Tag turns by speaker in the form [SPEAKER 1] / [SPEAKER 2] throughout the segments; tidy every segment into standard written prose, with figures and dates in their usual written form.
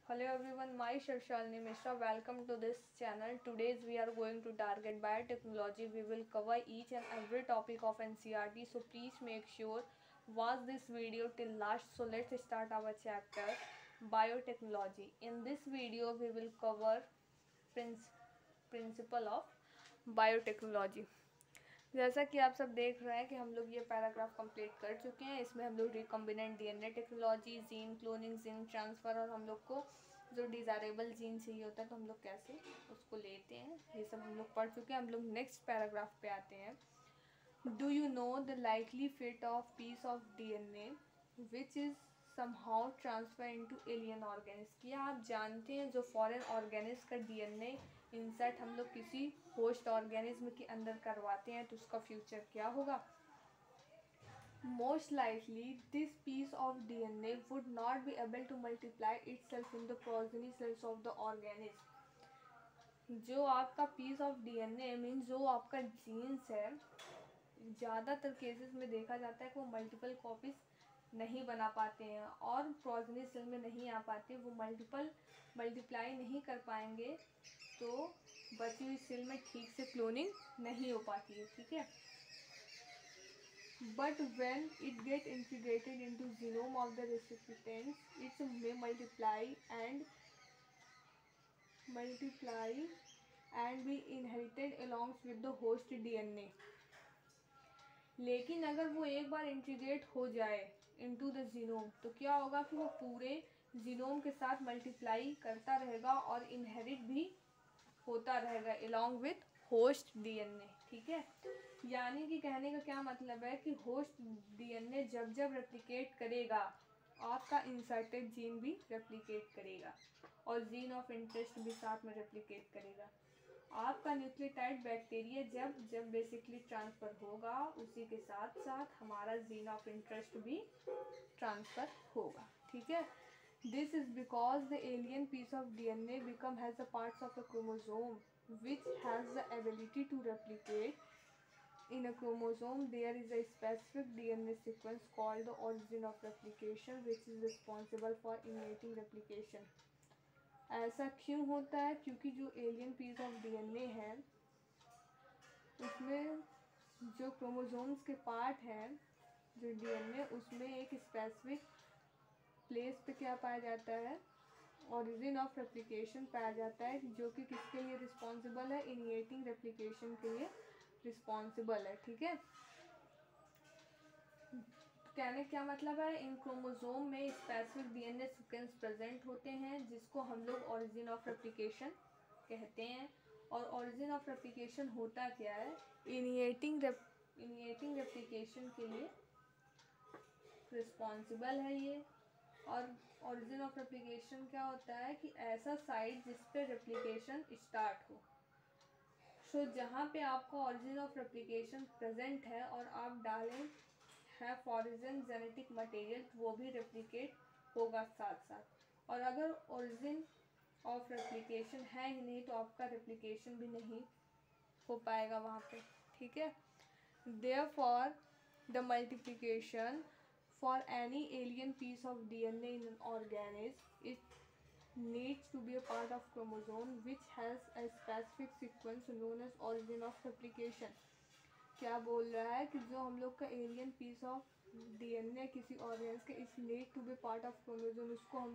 [SPEAKER 1] Hello everyone, myself Shalini Mishra. Welcome to this channel. Today we are going to target biotechnology. We will cover each and every topic of NCERT. So please make sure watch this video till last. So let's start our chapter biotechnology. In this video we will cover principle of biotechnology. जैसा कि आप सब देख रहे हैं कि हम लोग ये पैराग्राफ कंप्लीट कर चुके हैं। इसमें हम लोग recombinant DNA technology, gene cloning, gene transfer और हम लोग को जो डिज़ायरेबल जीन चाहिए होता है तो हम लोग कैसे उसको लेते हैं, ये सब हम लोग पढ़ चुके हैं। हम लोग नेक्स्ट पैराग्राफ पे आते हैं। Do you know the likely fit of piece of DNA which is somehow transfer into alien organism. क्या आप जानते हैं जो फॉरेन ऑर्गेनिज का डीएनए इंसर्ट हम लोग किसी होस्ट ऑर्गेनिज्म के अंदर करवाते हैं तो उसका फ्यूचर क्या होगा? Most likely, this piece of DNA would not be able to multiply itself in the progeny cells of the organism. जो आपका पीस ऑफ डीएनए मीन्स जो आपका जीन्स है, ज़्यादातर केसेस में देखा जाता है कि वो मल्टीपल कॉपीज नहीं बना पाते हैं और प्रोजेनी सेल में नहीं आ पाते, वो मल्टीप्लाई नहीं कर पाएंगे, तो बची हुई सेल में ठीक से क्लोनिंग नहीं हो पाती है। ठीक है, but when it get integrated into genome of the recipients, it may multiply and be inherited along with the host DNA. लेकिन अगर वो एक बार इंटीग्रेट हो जाए इनटू द जीनोम तो क्या होगा कि वो पूरे जीनोम के साथ मल्टीप्लाई करता रहेगा और इनहेरिट भी होता रहेगा अलॉन्ग विथ होस्ट डीएनए। ठीक है, यानी कि कहने का क्या मतलब है कि होस्ट डीएनए जब जब रेप्लिकेट करेगा आपका इंसर्टेड जीन भी रेप्लिकेट करेगा और जीन ऑफ इंटरेस्ट भी साथ में रेप्लिकेट करेगा। आपका न्यूक्लियोटाइड बैक्टीरिया जब जब बेसिकली ट्रांसफ़र होगा उसी के साथ साथ हमारा जीन ऑफ इंटरेस्ट भी ट्रांसफ़र होगा। ठीक है, this is because the alien piece of DNA become has the parts of a chromosome which has the ability to replicate. In a chromosome there is a specific DNA sequence called the origin of replication which is responsible for initiating replication. ऐसा क्यों होता है? क्योंकि जो alien piece of DNA है उसमें जो chromosomes के पार्ट हैं जो डीएनए, उसमें एक स्पेसिफिक प्लेस पे क्या पाया जाता है, ओरिजिन ऑफ रेप्लिकेशन पाया जाता है, जो कि किसके लिए रिस्पॉन्सिबल है, इनिशिएटिंग रेप्लिकेशन के लिए रिस्पॉन्सिबल है। ठीक है, कहने क्या मतलब है, इन क्रोमोसोम में स्पेसिफिक डीएनए सीक्वेंस प्रेजेंट होते हैं जिसको हम लोग ओरिजिन ऑफ रेप्लिकेशन कहते हैं। और ओरिजिन ऑफ रेप्लिकेशन होता क्या है, इनिशिएटिंग रेप्लिकेशन के लिए रिस्पॉन्सिबल है ये। और ओरिजिन ऑफ रेप्लिकेशन क्या होता है कि ऐसा साइट जिस पे रेप्लिकेशन स्टार्ट हो। सो जहाँ पे आपका ओरिजिन ऑफ रेप्लिकेशन प्रेजेंट है और आप डालें है फॉरिजन जेनेटिक मटेरियल तो वो भी रेप्लिकेट होगा साथ साथ। और अगर ओरिजिन ऑफ रेप्लिकेशन है ही नहीं तो आपका रेप्लिकेशन भी नहीं हो पाएगा वहाँ पे। ठीक है, therefore the multiplication for any alien piece of DNA in an organism it needs to be a part of chromosome which has a specific sequence known as origin of replication. क्या बोल रहा है कि जो हम लोग का एलियन पीस ऑफ डीएनए किसी ऑर्गेनिज्म के इस need to be part of chromosome,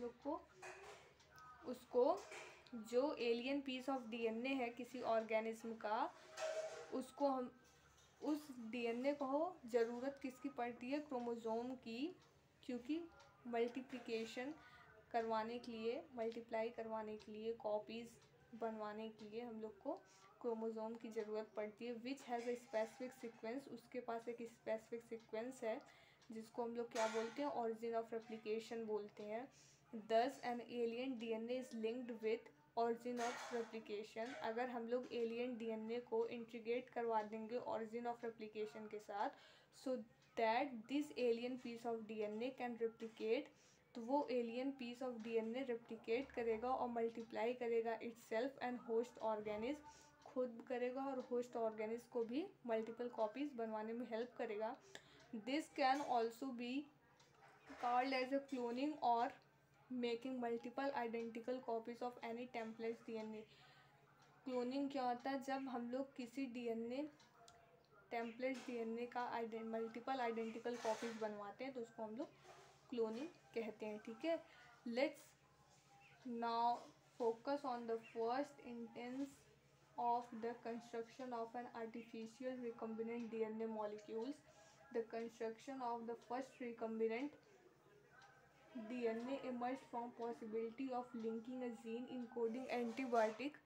[SPEAKER 1] उसको जो एलियन पीस ऑफ डीएनए है किसी ऑर्गेनिज्म का, उसको हम उस डीएनए को ज़रूरत किसकी पड़ती है, क्रोमोसोम की, क्योंकि मल्टीप्लिकेशन करवाने के लिए, मल्टीप्लाई करवाने के लिए, कॉपीज़ बनवाने के लिए हम लोग को क्रोमोसोम की ज़रूरत पड़ती है which has a specific sequence. उसके पास एक स्पेसिफिक सीक्वेंस है जिसको हम लोग क्या बोलते हैं, ओरिजिन ऑफ रेप्लिकेशन बोलते हैं। Thus an alien DNA is linked with origin of replication. अगर हम लोग एलियन डीएनए को इंटीग्रेट करवा देंगे ओरिजिन ऑफ रेप्लिकेशन के साथ so that this alien piece of DNA can replicate, तो वो alien piece of DNA replicate करेगा और मल्टीप्लाई करेगा इटसेल्फ एंड होस्ट ऑर्गेनिज्म खुद करेगा और होस्ट ऑर्गेनिज्म को भी मल्टीपल कॉपीज़ बनवाने में हेल्प करेगा। This can also be called as a cloning और making multiple identical copies of any template DNA. Cloning क्या होता है? जब हम लोग किसी डीएनए टेम्पलेट डीएनए का मल्टीपल आइडेंटिकल कॉपीज बनवाते हैं तो उसको हम लोग क्लोनिंग कहते हैं। ठीक है, let's now focus on the first instance of the construction of an artificial recombinant DNA molecules. The construction of the first recombinant DNA emerged from possibility of linking a gene encoding antibiotic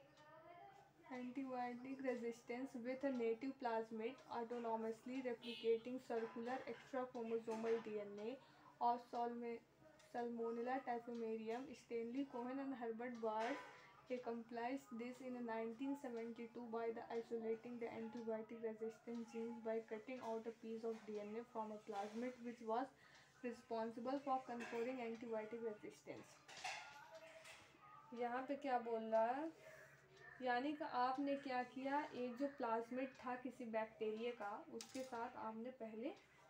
[SPEAKER 1] resistance with a native plasmid autonomously replicating circular extrachromosomal DNA of Salmonella typhimurium. Stanley Cohen and Herbert Bard accomplished this in 1972 by isolating the antibiotic resistant genes by cutting out a piece of DNA from a plasmid which was responsible for conferring antibiotic resistance. यहाँ पे क्या बोल रहा है? यानी कि आपने क्या किया, एक जो प्लाज्मिड था किसी बैक्टीरिया का, उसके साथ आपने पहले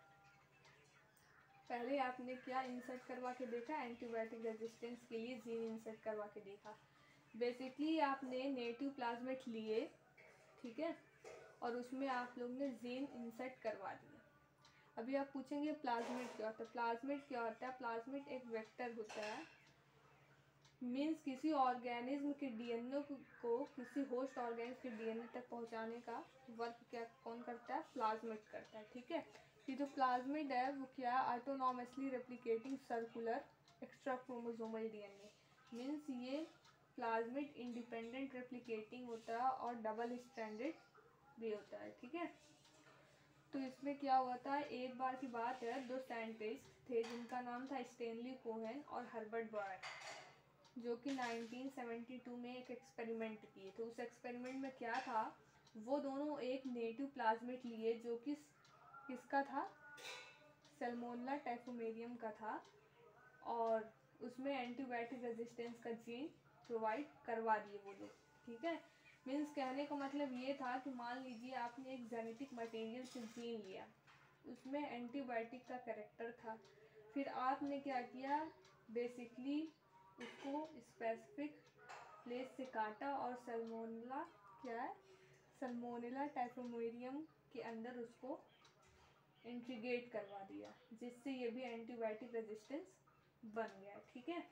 [SPEAKER 1] आपने क्या इंसर्ट करवा के देखा? एंटीबायोटिक रेजिस्टेंस के लिए जीन इंसर्ट करवा के देखा। बेसिकली आपने नेटिव प्लाज्मिड लिए, ठीक है, और उसमें आप लोग ने जीन इंसर्ट करवा दिया। अभी आप पूछेंगे प्लाज्मिड क्या होता है? प्लाज्मिड क्या होता है? प्लाज्मिड एक वेक्टर होता है, मीन्स किसी ऑर्गेनिज्म के डीएनए को किसी होस्ट ऑर्गेनिज्म के डीएनए तक पहुंचाने का वर्क क्या कौन करता है? प्लाज्मिड करता है। ठीक है, ये जो प्लाज्मिड है वो क्या है? Autonomously replicating circular extra chromosomal DNA, means ये प्लाज्मिड इंडिपेंडेंट रेप्लिकेटिंग होता है और डबल स्ट्रैंडेड भी होता है। ठीक है, तो इसमें क्या हुआ था? एक बार की बात है, दो साइंटिस्ट थे जिनका नाम था स्टैनली कोहेन और हर्बर्ट बर्ड, जो कि 1972 में एक एक्सपेरिमेंट किए थे। उस एक्सपेरिमेंट में क्या था? वो दोनों एक नेटिव प्लाज्मिड लिए जो कि किसका था? सैल्मोनेला टाइफिमुरियम का था, और उसमें एंटीबायोटिक रेजिस्टेंस का जीन प्रोवाइड करवा दिए वो लोग। ठीक है, मीन्स कहने का मतलब ये था कि मान लीजिए आपने एक जेनेटिक मटेरियल से जीन लिया, उसमें एंटीबायोटिक का कैरेक्टर था, फिर आपने क्या किया? बेसिकली उसको स्पेसिफिक प्लेस से काटा और सैल्मोनेला क्या है? सैल्मोनेला टाइफिमुरियम के अंदर उसको इंटीग्रेट करवा दिया, जिससे ये भी एंटीबायोटिक रेजिस्टेंस बन गया। ठीक है,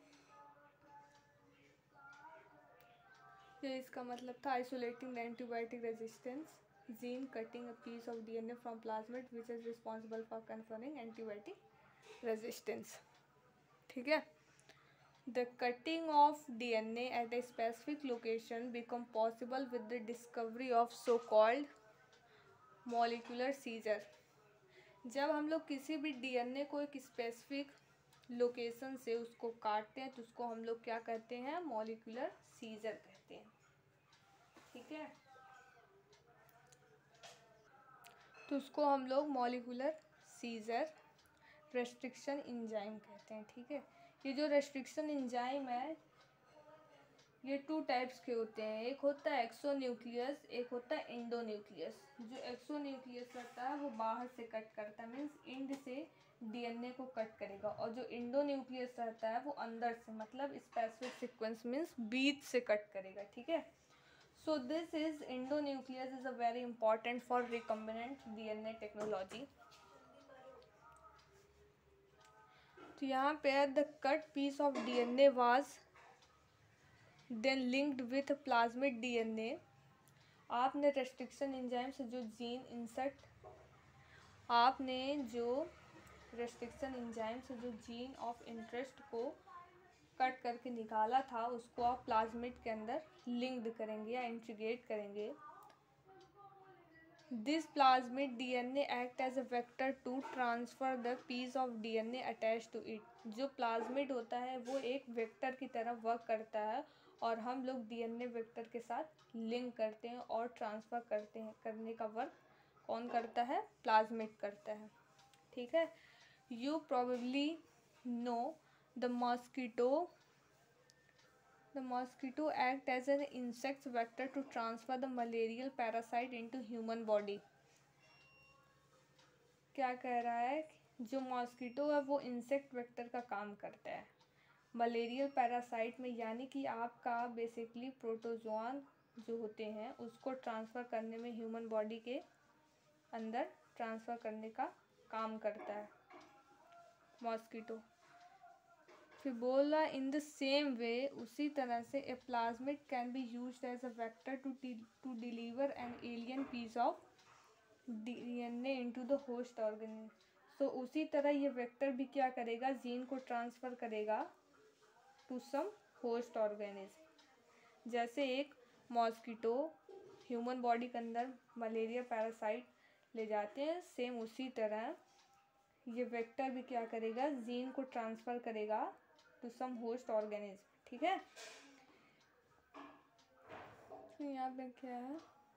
[SPEAKER 1] ये इसका मतलब था isolating the antibiotic resistance gene, cutting a piece of DNA from plasmid which is responsible for confirming antibiotic resistance. ठीक है, the cutting of DNA at a specific location become possible with the discovery of so-called molecular seizure. जब हम लोग किसी भी DNA को एक specific location से उसको काटते हैं तो उसको हम लोग क्या कहते हैं? मॉलिक्यूलर सीजर कहते हैं। ठीक है, तो उसको हम लोग मॉलिक्यूलर सीजर रेस्ट्रिक्शन एंजाइम कहते हैं। ठीक है, ये जो रेस्ट्रिक्शन एंजाइम है ये टू टाइप्स के होते हैं, एक होता है एक्सोन्यूक्लियस, एक होता है एंडोन्यूक्लियस। जो एक्सोन्यूक्लियस रहता है वो बाहर से कट करता है, मीन्स इंड से डीएनए को कट करेगा, और जो एंडोन्यूक्लियस रहता है वो अंदर से, मतलब स्पेसिफिक सीक्वेंस मीन्स बीच से कट करेगा। ठीक है, so this is endonuclease is a very important for recombinant DNA technology. तो यहाँ पे the cut piece of DNA was then linked with plasmid DNA. आपने रेस्ट्रिक्शन एंजाइम से जो gene insert gene of interest को कट करके निकाला था उसको आप प्लाज्मिड के अंदर लिंक्ड करेंगे या इंटीग्रेट करेंगे। This plasmid DNA act as a vector to transfer the piece of DNA attach to it. जो प्लाज्मिड होता है वो एक वेक्टर की तरह वर्क करता है और हम लोग डीएनए वेक्टर के साथ लिंक करते हैं और ट्रांसफ़र करते हैं। करने का वर्क कौन करता है? प्लाज्मिड करता है। ठीक है, you probably know the mosquito act as an insect vector to transfer the malarial parasite into human body। क्या कह रहा है? जो मॉस्किटो है वो इंसेक्ट वेक्टर का काम करता है, मलेरियल पैरासाइट में, यानी कि आपका बेसिकली प्रोटोजोआन जो होते हैं उसको ट्रांसफ़र करने में, ह्यूमन बॉडी के अंदर ट्रांसफ़र करने का काम करता है मॉस्किटो। फिर बोला इन द सेम वे, उसी तरह से a plasmid can be used as a vector to deliver an alien piece of DNA into the host organism. So उसी तरह ये वेक्टर भी क्या करेगा, जीन को ट्रांसफ़र करेगा टू सम होस्ट ऑर्गेनिज्म। जैसे एक मॉस्किटो ह्यूमन बॉडी के अंदर मलेरिया पैरासाइट ले जाते हैं, सेम उसी तरह ये वेक्टर भी क्या करेगा, जीन को ट्रांसफ़र करेगा टू सम होस्ट ऑर्गेनिज्म। ठीक है, तो यहाँ पे क्या है,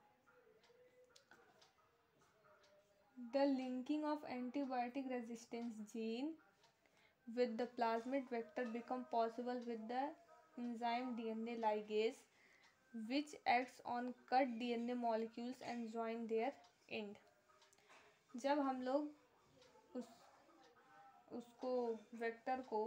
[SPEAKER 1] the linking of antibiotic resistance gene with the plasmid vector become possible with the enzyme DNA ligase, which acts on cut DNA molecules and join their end। जब हम लोग उसको वेक्टर को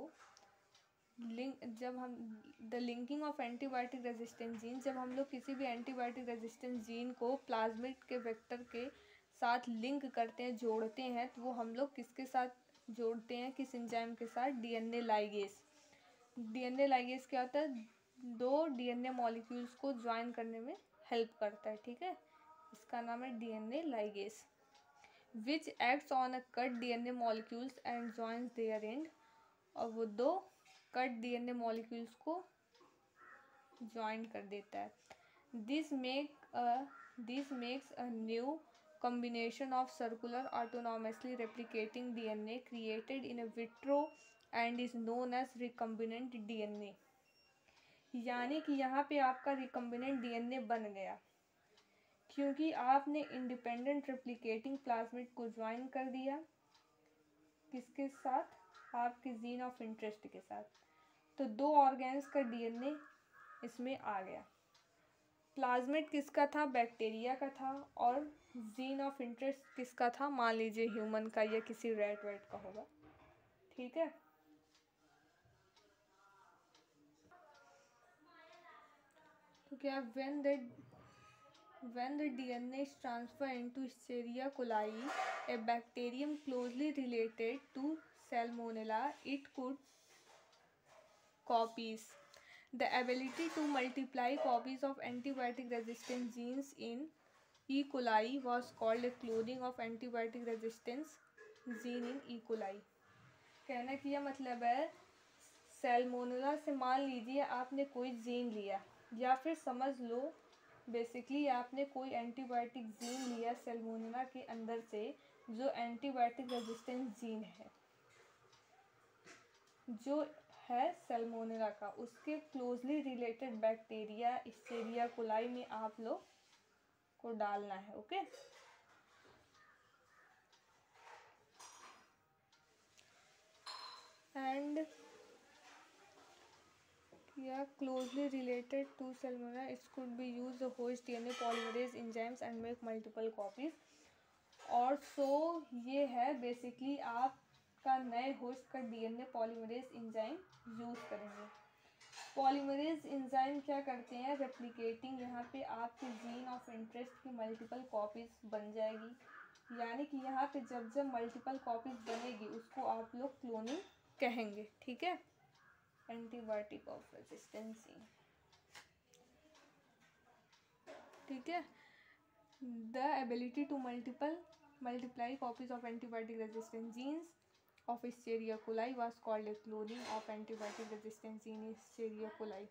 [SPEAKER 1] जब हम the linking of antibiotic resistance gene, जब हम लोग किसी भी एंटीबायोटिक रेजिस्टेंस जीन को प्लाज्मिड के वेक्टर के साथ लिंक करते हैं, जोड़ते हैं, तो वो हम लोग किसके साथ जोड़ते हैं, किस एंजाइम के साथ, डीएनए लाइगेज। डीएनए लाइगेज क्या होता है, दो डीएनए मॉलिक्यूल्स को ज्वाइन करने में हेल्प करता है। ठीक है, इसका नाम है DNA ligase. Which acts on a cut DNA molecules and joins their end, और वो दो कट डीएनए मॉलिक्यूल्स को ज्वाइन कर देता है। This makes a new combination of circular autonomously replicating DNA created in vitro and is known as recombinant DNA। यानी कि यहाँ पे आपका recombinant DNA बन गया क्योंकि आपने इंडिपेंडेंट रेप्लिकेटिंग प्लाज्मिड को ज्वाइन कर दिया किसके साथ, आपके जीन ऑफ इंटरेस्ट के साथ, तो दो ऑर्गेन्स का डीएनए इसमें आ गया। प्लाज्मिड किसका था, बैक्टीरिया का था, और जीन ऑफ इंटरेस्ट किसका था, मान लीजिए ह्यूमन का या किसी रैट वैट का होगा। ठीक है, तो क्या when the DNA is transferred into Escherichia coli, a bacterium closely related to Salmonella, it could copies. The ability to multiply copies of antibiotic resistant genes in E. coli was called a cloning of antibiotic resistance gene in E. coli। कहने की यह मतलब है, Salmonella से मान लीजिए आपने कोई जीन लिया, या फिर समझ लो बेसिकली आपने कोई एंटीबायोटिक जीन लिया सैल्मोनेला के अंदर से, जो एंटीबायोटिक रेजिस्टेंस जीन है, जो है सैल्मोनेला का, उसके closely related bacteria Escherichia coli में आप लोग को डालना है। ओके, एंड या closely related to Salmonella, it could be use host DNA polymerase enzymes and make multiple copies. और सो ये है बेसिकली आपका नए होस्ट का डीएनए पॉलीमरेज एंजाइम यूज़ करेंगे। पॉलीमरेज एंजाइम क्या करते हैं, रेप्लिकेटिंग, यहाँ पे आपके जीन ऑफ इंटरेस्ट की मल्टीपल कॉपीज बन जाएगी, यानी कि यहाँ पे जब जब मल्टीपल कॉपीज बनेगी उसको आप लोग क्लोनिंग कहेंगे। ठीक है, एंटीबायोटिक ऑफ रेजिस्टेंसी। ठीक है, the ability to multiply copies of antibiotic resistant genes of Escherichia coli was called a cloning of antibiotic resistant gene in Escherichia coli।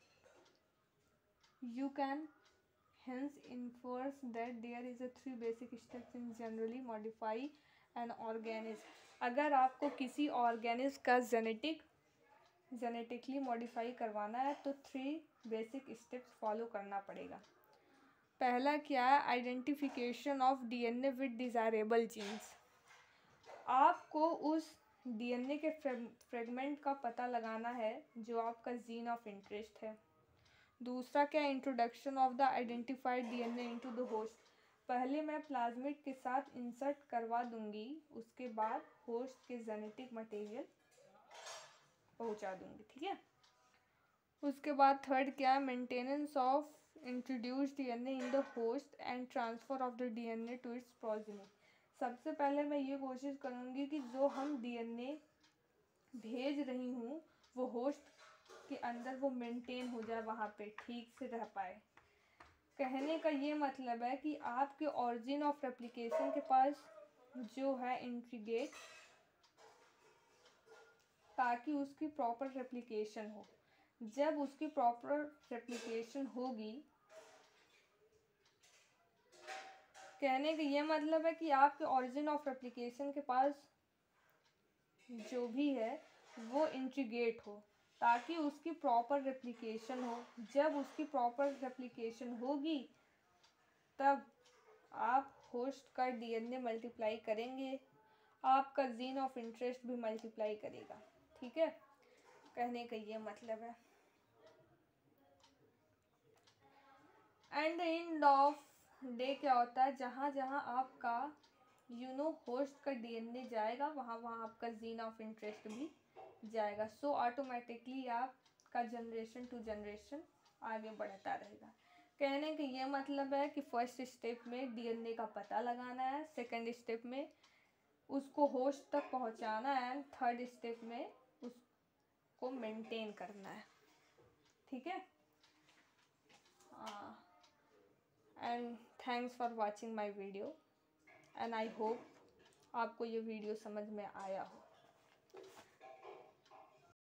[SPEAKER 1] You can hence infer that there is a 3 basic steps in generally modify an organism। अगर आपको किसी organism का genetically modify करवाना है तो 3 basic steps follow करना पड़ेगा। पहला क्या है, identification of DNA with desirable genes. आपको उस डीएनए के फ्रेगमेंट का पता लगाना है जो आपका जीन ऑफ इंटरेस्ट है। दूसरा क्या, introduction of the identified DNA into the host. पहले मैं प्लाज्मिड के साथ इंसर्ट करवा दूंगी, उसके बाद होस्ट के जेनेटिक मटेरियल पहुंचा दूंगी, ठीक है। उसके बाद थर्ड क्या है, maintenance of introduced DNA in the host and transfer of the DNA to its progeny. सबसे पहले मैं ये कोशिश करूँगी कि जो हम डीएनए भेज रही हूँ वो होस्ट के अंदर वो मेंटेन हो जाए, वहाँ पे ठीक से रह पाए। कहने का ये मतलब है कि आपके ऑरिजिन ऑफ रेप्लिकेशन के पास जो है इंट्रीगेट, ताकि उसकी प्रॉपर रेप्लिकेशन हो। जब उसकी प्रॉपर रेप्लिकेशन होगी, कहने का ये मतलब है कि आपके ऑरिजिन ऑफ रेप्लिकेशन के पास जो भी है वो इंट्रीगेट हो, ताकि उसकी प्रॉपर रेप्लिकेशन हो। जब उसकी प्रॉपर रेप्लिकेशन होगी तब आप होस्ट का डीएनए मल्टीप्लाई करेंगे, आपका जीन ऑफ इंटरेस्ट भी मल्टीप्लाई करेगा, ठीक है। कहने का ये मतलब है। एंड एंड ऑफ डे क्या होता है, जहाँ जहाँ आपका होस्ट का डीएनए जाएगा वहाँ वहाँ आपका जीन ऑफ इंटरेस्ट भी जाएगा। सो ऑटोमेटिकली आपका जनरेशन टू जनरेशन आगे बढ़ता रहेगा। कहने का ये मतलब है कि फर्स्ट स्टेप में डीएनए का पता लगाना है, सेकंड स्टेप में उसको होस्ट तक पहुंचाना है, थर्ड स्टेप में उसको मेंटेन करना है, ठीक है। And thanks for watching my video and I hope आपको ये वीडियो समझ में आया हो।